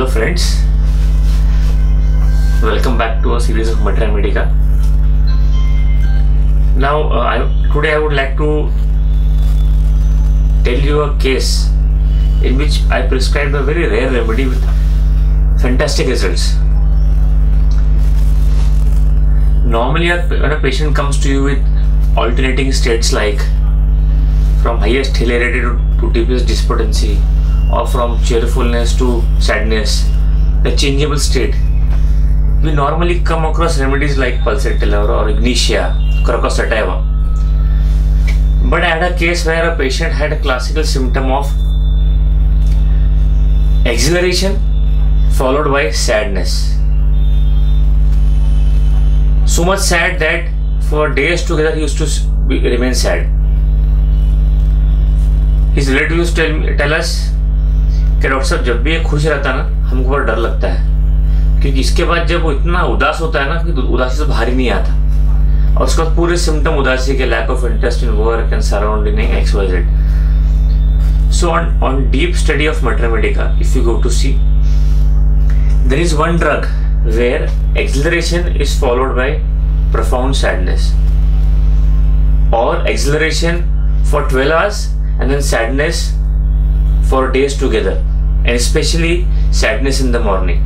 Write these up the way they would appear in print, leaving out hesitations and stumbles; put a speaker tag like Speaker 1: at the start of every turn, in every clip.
Speaker 1: friends, welcome back to a series of Materia Medica. Now today I would like to tell you a case in which I prescribed a very rare remedy with fantastic results. Normally when a patient comes to you with alternating states like from highest hilarity to deepest despondency, or from cheerfulness to sadness, the changeable state, we normally come across remedies like pulsatilla or ignitia, crocus sativa. But I had a case where a patient had a classical symptom of exhilaration followed by sadness. So much sad that for days together he used to remain sad. His relatives tell us कि doctor साहब जब भी ये खुश रहता है ना हमको बड़ा डर लगता है, क्योंकि इसके बाद जब वो इतना उदास होता है ना कि उदासी से बाहर ही नहीं आता, और उसके बाद पूरे सिम्टम उदासी के lack of interest in work and surrounding XYZ. So on deep study of Materia Medica, if you go to see, there is one drug where exhilaration is followed by profound sadness, or exhilaration for 12 hours and then sadness for days together, and especially sadness in the morning.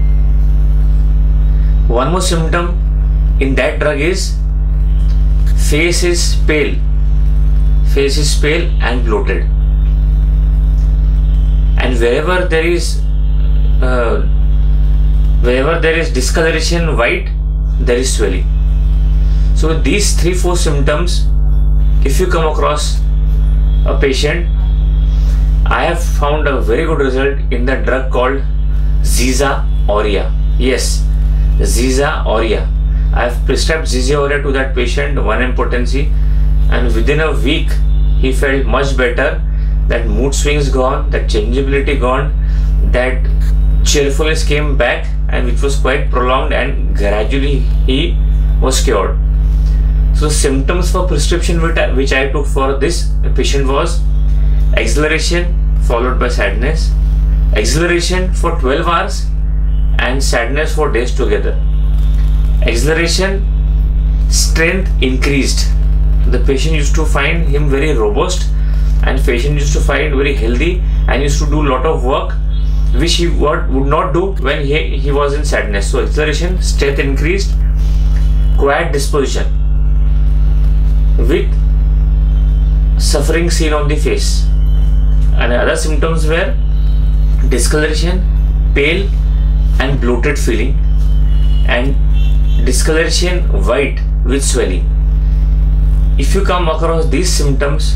Speaker 1: One more symptom in that drug is face is pale and bloated, and wherever there is discoloration white, there is swelling. So these 3-4 symptoms, if you come across a patient, I have found a very good result in the drug called Ziza Aurea. Yes, Ziza Aurea. I have prescribed Ziza Aurea to that patient, 1 potency, and within a week he felt much better. That mood swings gone, that changeability gone, that cheerfulness came back, and which was quite prolonged, and gradually he was cured. So symptoms for prescription which I took for this patient was exhilaration followed by sadness, exhilaration for 12 hours and sadness for days together. Exhilaration, strength increased. The patient used to find him very robust, and patient used to find very healthy, and used to do a lot of work which he would not do when he was in sadness. So exhilaration, strength increased, quiet disposition with suffering seen on the face. And other symptoms were discoloration, pale and bloated feeling, and discoloration white with swelling. If you come across these symptoms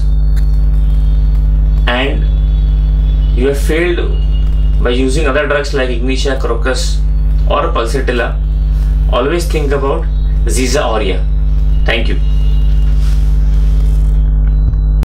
Speaker 1: and you have failed by using other drugs like ignitia, crocus or pulsatilla, always think about Ziza Aurea. Thank you.